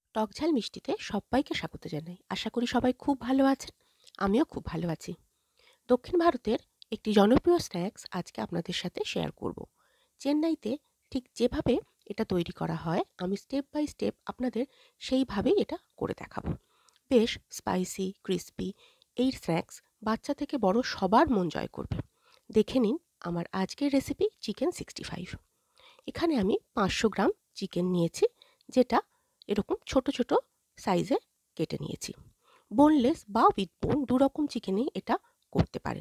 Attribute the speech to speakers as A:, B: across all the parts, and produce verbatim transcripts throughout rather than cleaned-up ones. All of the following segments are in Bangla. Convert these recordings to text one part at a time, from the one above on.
A: টকঝাল মিষ্টিতে সবাইকে স্বাগত জানাই। আশা করি সবাই খুব ভালো আছেন। আমিও খুব ভালো আছি। দক্ষিণ ভারতের একটি জনপ্রিয় স্ন্যাক্স আজকে আপনাদের সাথে শেয়ার করব। চেন্নাইতে ঠিক যেভাবে এটা তৈরি করা হয়, আমি স্টেপ বাই স্টেপ আপনাদের সেইভাবেই এটা করে দেখাবো। বেশ স্পাইসি, ক্রিস্পি এই স্ন্যাক্স বাচ্চা থেকে বড় সবার মন জয় করবে। দেখে নিন আমার আজকের রেসিপি চিকেন সিক্সটি ফাইভ। এখানে আমি পাঁচশো গ্রাম চিকেন নিয়েছি, যেটা এরকম ছোট ছোট সাইজে কেটে নিয়েছি। বোনলেস বা উইথ বোন দু রকম চিকেনই এটা করতে পারেন।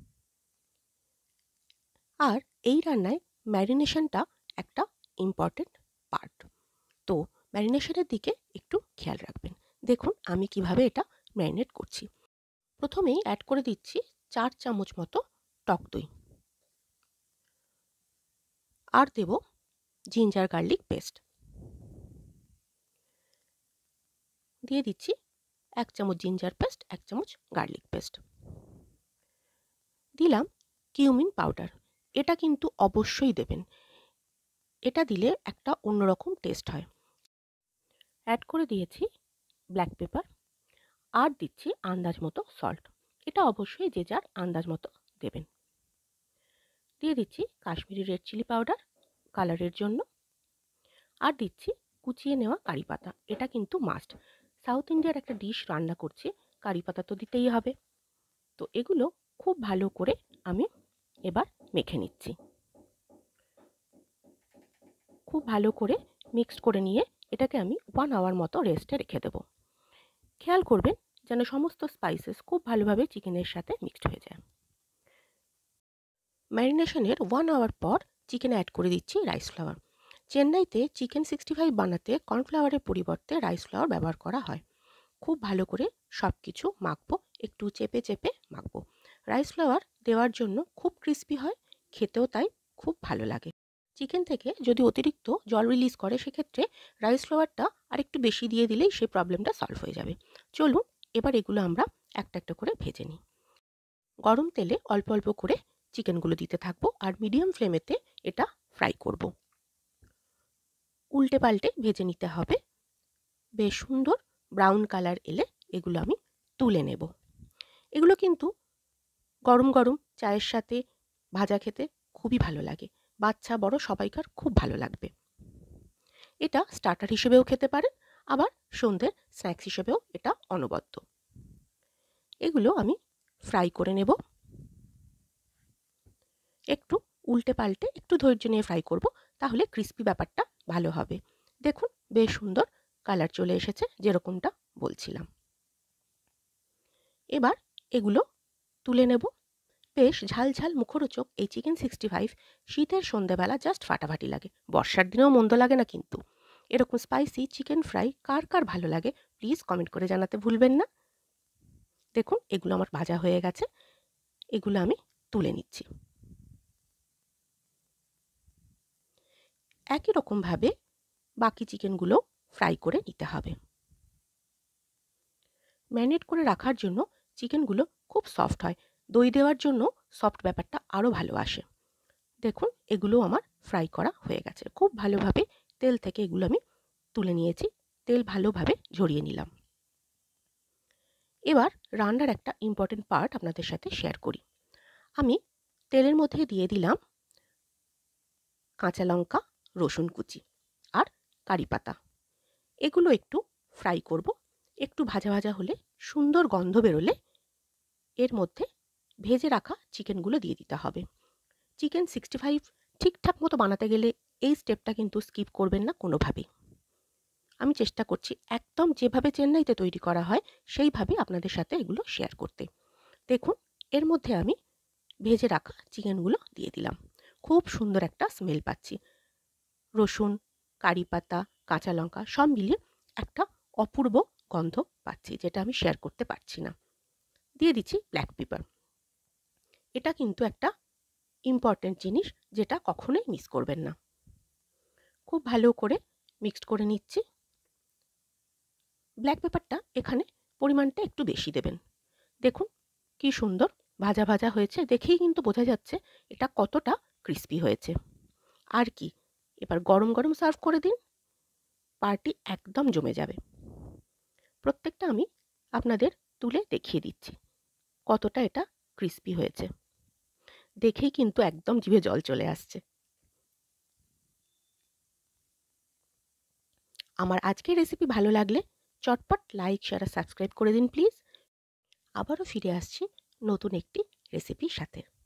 A: আর এই রান্নায় ম্যারিনেশনটা একটা ইম্পর্টেন্ট পার্ট, তো ম্যারিনেশনের দিকে একটু খেয়াল রাখবেন। দেখুন আমি কিভাবে এটা ম্যারিনেট করছি। প্রথমেই অ্যাড করে দিচ্ছি চার চামচ মতো টক দই, আর দেব জিঞ্জার গার্লিক পেস্ট, দিয়ে দিচ্ছি এক চামচ জিঞ্জার পেস্ট, এক চামচ গার্লিক পেস্ট, দিলাম কিউমিন পাউডার। এটা কিন্তু অবশ্যই দেবেন, এটা দিলে একটা অন্যরকম টেস্ট হয়। অ্যাড করে দিয়েছি ব্ল্যাক পেপার, আর দিচ্ছি আন্দাজ মতো সল্ট। এটা অবশ্যই যে যার আন্দাজ মতো দেবেন। দিয়ে দিচ্ছি কাশ্মীরি রেড চিলি পাউডার কালারের জন্য, আর দিচ্ছি কুচিয়ে নেওয়া কারি পাতা। এটা কিন্তু মাস্ট, সাউথ ইন্ডিয়ার একটা ডিশ রান্না করছি, কারি পাতা তো দিতেই হবে। তো এগুলো খুব ভালো করে আমি এবার মেখে নিচ্ছি। খুব ভালো করে মিক্সড করে নিয়ে এটাকে আমি ওয়ান আওয়ার মতো রেস্টে রেখে দেব। খেয়াল করবেন যেন সমস্ত স্পাইসেস খুব ভালোভাবে চিকেনের সাথে মিক্সড হয়ে যায়। ম্যারিনেশনের ওয়ান আওয়ার পর চিকেনে অ্যাড করে দিচ্ছি রাইস ফ্লাওয়ার। চেন্নাইতে চিকেন সিক্সটি ফাইভ বানাতে কর্নফ্লাওয়ারের পরিবর্তে রাইস ফ্লাওয়ার ব্যবহার করা হয়। খুব ভালো করে সব কিছু মাখবো, একটু চেপে চেপে মাখবো। রাইস ফ্লাওয়ার দেওয়ার জন্য খুব ক্রিস্পি হয়, খেতেও তাই খুব ভালো লাগে। চিকেন থেকে যদি অতিরিক্ত জল রিলিজ করে, সেক্ষেত্রে রাইস ফ্লাওয়ারটা আরেকটু বেশি দিয়ে দিলেই সেই প্রবলেমটা সলভ হয়ে যাবে। চলুন এবার এগুলো আমরা একটা একটা করে ভেজে নিই। গরম তেলে অল্প অল্প করে চিকেনগুলো দিতে থাকবো, আর মিডিয়াম ফ্লেমেতে এটা ফ্রাই করব। উল্টে পাল্টে ভেজে নিতে হবে। বেশ সুন্দর ব্রাউন কালার এলে এগুলো আমি তুলে নেব। এগুলো কিন্তু গরম গরম চায়ের সাথে ভাজা খেতে খুবই ভালো লাগে। বাচ্চা বড় সবাইকার খুব ভালো লাগবে। এটা স্টার্টার হিসেবেও খেতে পারেন, আবার সন্ধ্যের স্ন্যাক্স হিসেবেও এটা অনবদ্য। এগুলো আমি ফ্রাই করে নেব। একটু উল্টে পাল্টে একটু ধৈর্য নিয়ে ফ্রাই করব, তাহলে ক্রিস্পি ব্যাপারটা ভালো হবে। দেখুন বেশ সুন্দর কালার চলে এসেছে, যেরকমটা বলছিলাম। এবার এগুলো তুলে নেব। বেশ ঝাল ঝাল মুখরোচক এই চিকেন সিক্সটি ফাইভ শীতের সন্ধ্যাবেলা জাস্ট ফাটাফাটি লাগে। বর্ষার দিনেও মন্দ লাগে না কিন্তু। এরকম স্পাইসি চিকেন ফ্রাই কার কার ভালো লাগে প্লিজ কমেন্ট করে জানাতে ভুলবেন না। দেখুন এগুলো আমার ভাজা হয়ে গেছে, এগুলো আমি তুলে নিচ্ছি। একই রকমভাবে বাকি চিকেনগুলো ফ্রাই করে নিতে হবে। ম্যারিনেট করে রাখার জন্য চিকেনগুলো খুব সফট হয়, দই দেওয়ার জন্য সফট ব্যাপারটা আরও ভালো আসে। দেখুন এগুলো আমার ফ্রাই করা হয়ে গেছে। খুব ভালোভাবে তেল থেকে এগুলো আমি তুলে নিয়েছি, তেল ভালোভাবে ঝরিয়ে নিলাম। এবার রান্নার একটা ইম্পর্টেন্ট পার্ট আপনাদের সাথে শেয়ার করি। আমি তেলের মধ্যে দিয়ে দিলাম কাঁচা লঙ্কা, রসুন কুচি আর কারি পাতা। এগুলো একটু ফ্রাই করব। একটু ভাজা ভাজা হলে, সুন্দর গন্ধ বেরোলে এর মধ্যে ভেজে রাখা চিকেনগুলো দিয়ে দিতে হবে। চিকেন সিক্সটি ফাইভ ঠিকঠাক মতো বানাতে গেলে এই স্টেপটা কিন্তু স্কিপ করবেন না কোনোভাবেই। আমি চেষ্টা করছি একদম যেভাবে চেন্নাইতে তৈরি করা হয় সেইভাবে আপনাদের সাথে এগুলো শেয়ার করতে। দেখুন এর মধ্যে আমি ভেজে রাখা চিকেনগুলো দিয়ে দিলাম। খুব সুন্দর একটা স্মেল পাচ্ছি। রসুন, কারি পাতা, কাঁচা লঙ্কা সব মিলিয়ে একটা অপূর্ব গন্ধ পাচ্ছি, যেটা আমি শেয়ার করতে পারছি না। দিয়ে দিচ্ছি ব্ল্যাক পেপার। এটা কিন্তু একটা ইম্পর্টেন্ট জিনিস, যেটা কখনোই মিস করবেন না। খুব ভালো করে মিক্সড করে নিচ্ছি। ব্ল্যাক পেপারটা এখানে পরিমাণটা একটু বেশি দেবেন। দেখুন কি সুন্দর ভাজা ভাজা হয়েছে, দেখেই কিন্তু বোঝা যাচ্ছে এটা কতটা ক্রিস্পি হয়েছে। আর কি, এবার গরম গরম সার্ভ করে দিন, পার্টি একদম জমে যাবে। প্রত্যেকটা আমি আপনাদের তুলে দেখিয়ে দিচ্ছি কতটা এটা ক্রিস্পি হয়েছে। দেখেই কিন্তু একদম জিভে জল চলে আসছে। আমার আজকের রেসিপি ভালো লাগলে চটপট লাইক, শেয়ার আর সাবস্ক্রাইব করে দিন প্লিজ। আবারও ফিরে আসছি নতুন একটি রেসিপির সাথে।